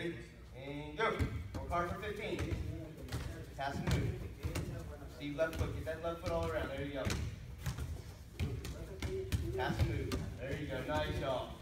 Ready? And go. Work hard for 15. Pass and move. Steve, left foot. Get that left foot all around. There you go. Pass and move. There you go. Nice job.